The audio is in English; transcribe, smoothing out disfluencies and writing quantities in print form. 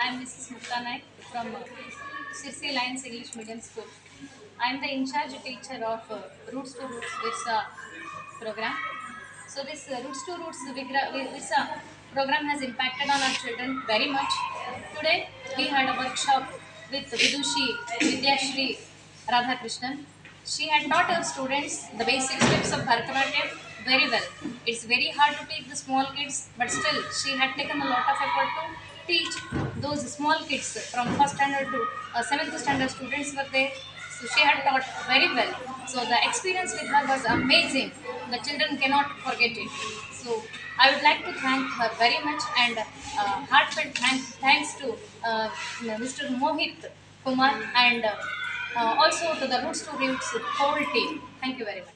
I am Mrs.Mukta from Sirsi Lions English Medium School. I am the in-charge teacher of Routes2Roots Virsa program. So this Routes2Roots Virsa program has impacted on our children very much. Today we had a workshop with Vidushi Vidyashri Radhakrishnan. She had taught her students the basic steps of Bharatanatyam very well. It's very hard to teach the small kids, but still she had taken a lot of effort to teach those small kids from first standard to seventh standard students were there. So she had taught very well. So the experience with her was amazing. The children cannot forget it. So I would like to thank her very much and heartfelt thanks to Mr. Mohit Kumar and also to the Routes2Roots whole team. Thank you very much.